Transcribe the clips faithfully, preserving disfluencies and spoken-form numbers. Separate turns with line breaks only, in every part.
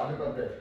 I'm not there.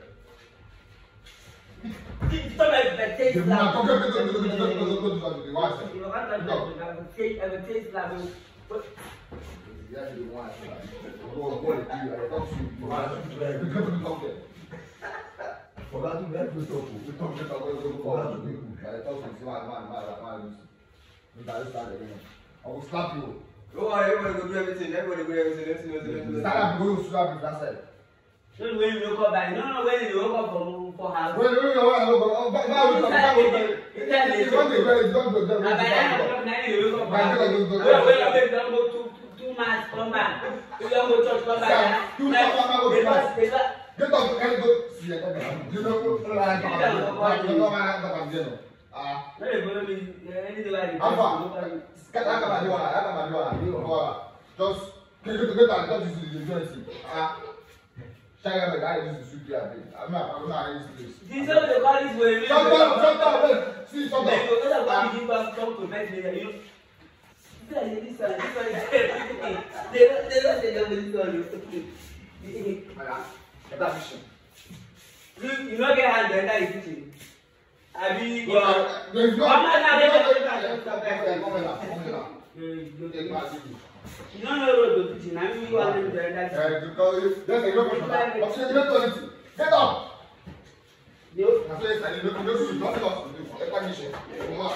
It's not like the taste
Go,
lab.
go, go, go, go, go, go, go, go, go, go,
You can't touch that. I will taste lab.
You have to do one. Go, go, go, I talk to you. Okay. Forgot to make you talk. You talk to people. Forgot to people. I talk to you. Man, man, man, man. You gotta start again. I will slap you.
Go on, everybody go do everything. Everybody go do everything. Let's see, let's see.
Start up, go to slap you. That's it.
So when you woke up, I don't know when you woke up for for house.
Wait, wait, wait, wait, wait. Now we talk. It's not the very. It's not the very.
By nine o'clock, nine you woke up. Wait, wait, wait. Don't go two two months. Come back. You don't go church. Come back.
Two months. Come back. Get up and go. See, you know, like, you know, man, ah.
No, you go be anything like
How far? Get out of my door. Out of my door. Just get get get out. Just use the emergency. Ah. Shall I guy use the sweet beer? I'm not. I'm not using this.
This is the call is way.
Shut up! Shut up! See, shut up.
They go. That's why we give us talk to make me. You know. This one, this one, this one. They don't, they don't say that this one.
Get that mission.
You, you know, get hand there. That is teaching. I mean,
There's no.
Come on now,
Come on, come on.
you
Take my seat.
don't know road to teaching. I mean, you are in there. That's
Eh, because there's a lot of people. I'm saying you don't do anything. Get up.
you.
I'm saying you don't do anything. Nothing else to do. Get that mission. Come on.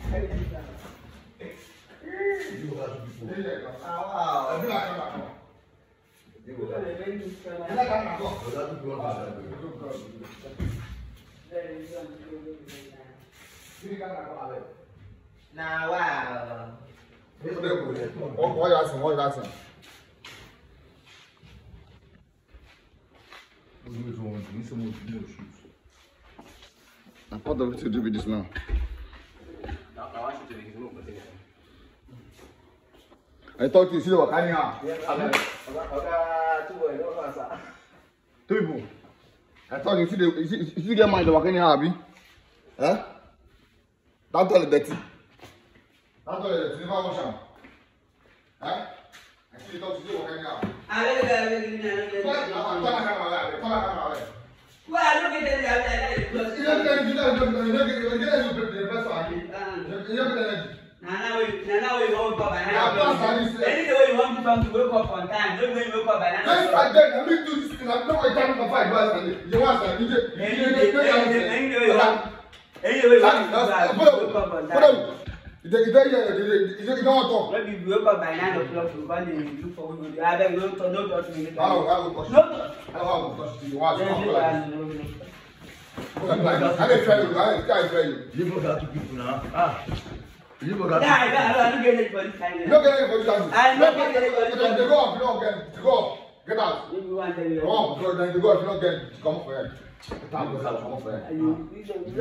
You have to be cool.
Wow.
I feel like I'm not. You will have to be
Now, wow.
What are you asking? What are you asking? What are we to do with this now? I thought you see what I mean. Two people. I thought you see the you see, you see get mind the working happy. Eh? Don't tell the dirty. Don't tell the dirty. Never wash them. Eh? I see you talk to you working happy.
I will get it.
Turn the camera away. Turn the camera away.
Well, I look at it.
You don't get you don't get you don't get you don't get the best one. You don't get energy.
Now we now we won't go by
Yeah,
now. Any way you want to come to wake up on time, don't wake up by now.
Just like that, let me do this thing. I'm not going to time for five hours. You want to? You just
Any way you want. Any way you want to wake up on time.
You don't you don't want to talk.
Maybe we wake up by nine o'clock. We want to look for we. I beg don't don't touch me.
I will I will touch you.
No.
I will touch you. Watch.
I
I try you. I try you.
You go to people now. Ah. You go
Yeah, I don't get it for this kind.
You don't get it for this time.
I don't get it for this
time. They go up. You don't get it. They go up. Get out.
You want to
go up. So then they go up. You don't get it. Come up for it. Come up for it.
You
you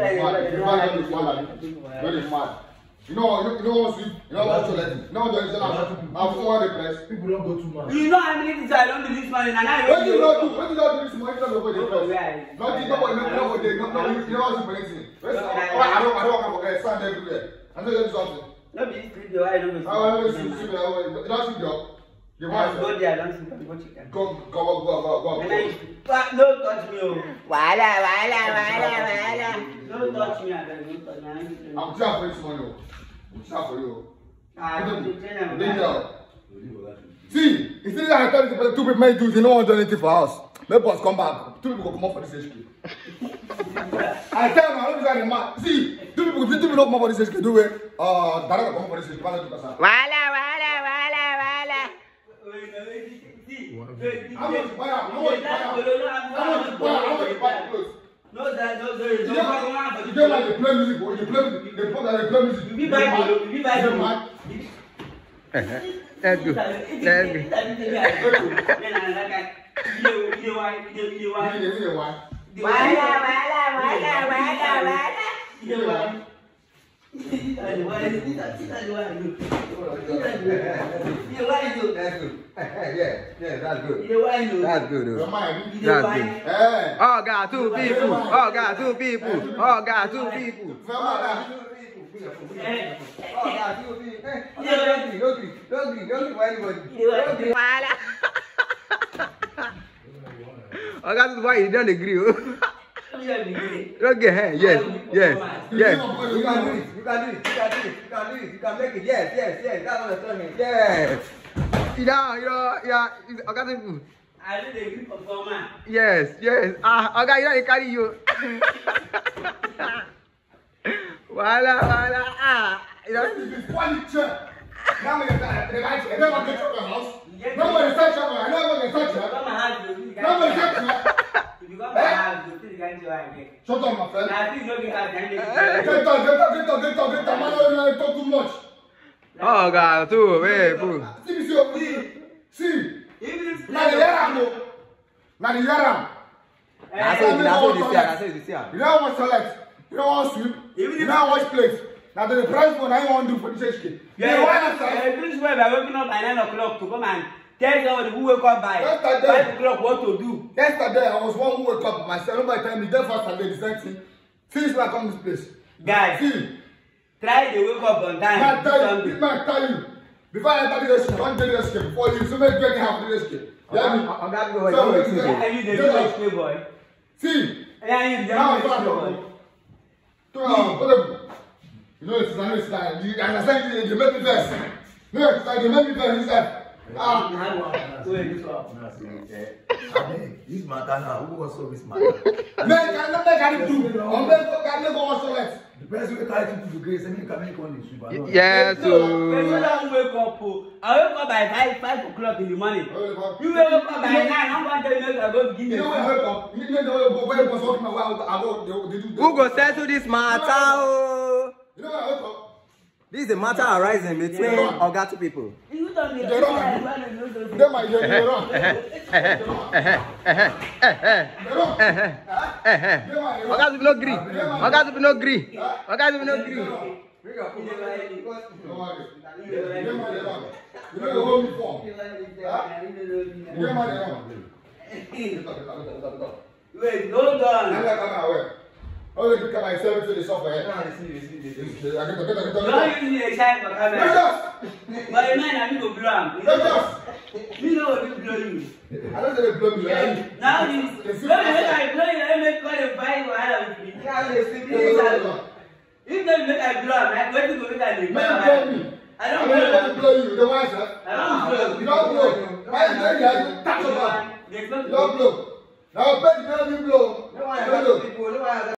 mad. You know, you, you know what sweet? You know what to let you know what to I've won the place.
People don't go too much.
You know how many things I don't do this morning and I
What do you not do? What do you not do this morning? You don't go to the place.
Not
Not you know what you know what they no no you know what's happening. I don't I don't want to forget stand everywhere. I know you do something.
No be sleep the way I don't go.
I want to sleep sleep you don't sleep job. You want to
go there, don't sleep, go chicken.
Go go go go go.
Don't touch me. Wala wala wala wala. Don't touch me, I don't touch me.
I'm trying for this money. I'm trying for you.
Ah, don't
see, it's still like I tell you two people may do, they don't want to do anything for us. Let us come back. Two people will come up for this H Q. I tell them, I don't know man. See, two people, two people don't come up for this H Q. Do it. Uh, Dara will come up for this H Q. Wala
wala wala wala.
How much buy out? How much buy out? How much buy out? How much buy out clothes?
No, that no, there is no one.
You don't like the play music, or you play music, they put that they play music.
You buy it, you buy it.
That's good. That's good.
Wala, wala, wala, wala, wala. That's good.
Yeah, yeah, that's good.
That's
That's good. That's good. Oh God, two people. Oh God, two people. Oh God, two people. Oh God, two people. Don't agree, don't agree, don't agree, don't agree for anybody. Oh God. That's why you don't agree. Okay, hey, yes, yes, yes. You can do it. You can do it. You can do it. You can do it. You can make it. Yes, yes, yes. That's what I'm saying. Yes. You know, you know, yeah. I got it.
I do the grip of Goma.
Yes, yes. Ah, okay, you know, they carry you. Voila, voila. Ah, you know.
This is furniture. Now when you start, they like it. They never get to your house. Now when you start your house, I never get to your house. Now when you start your house. Shut up, my friend.
I think you
Get up, get up, get up, get up, get up. Man, you talk too much.
Oh, God, too, hey, boo.
See me, see, see. Now the yaram, now the yaram.
That's what that's what they say. That's what they say.
You don't want select. You don't want sweep. You don't want plate. Now the price for now you want to do for the church.
Yeah, why not? This is why we are waking up at nine o'clock to come and tell somebody who wake up by five o'clock what to do.
Yesterday I was one who woke up myself. Nobody tell me that first Saturday the same thing. Since when I come to this place,
guys,
see,
try to wake up on time.
Man, tell you, man, tell you. Before I enter the rescue, I want to do the rescue. Before you, so make you half the rescue. Yeah,
I'm gonna go.
Are you the rescue boy?
See,
Are you the rescue boy?
You know it's not this time. You understand? You make me first. No, it's like you make me first. Instead. Ah.
This matter now, who was so this matter?
Man, can not make any do. On make go can go on select.
The person who tried to do grace, and you can make one issue.
Yes, so.
When you don't wake up, I wake up by five, five o'clock in the morning. You wake up by nine. I'm going to tell you I go give you.
You know when wake up, you know go where was talking about. I go. They do.
Who go settle this matter?
You know when I wake up.
This is a matter arising between Oga two people.
You don't need
They wrong. They might get me wrong.
Oga two no gree. Oga two no gree. Oga two no gree.
You know the whole form. You know my
Wait, hold on.
Oh, you can myself to the software.
Don't use the time for camera. But the man, I need to blow him. You know what you blow you.
I don't say they blow me.
Now, you blow you, I blow you, I make call you five or I have to be. If they make I blow him, I'm going to go make I blow him. I don't
blow you. The one, sir.
I don't blow you.
You don't blow. Why is there? You touch your mouth. You don't blow. Now, bet you don't blow.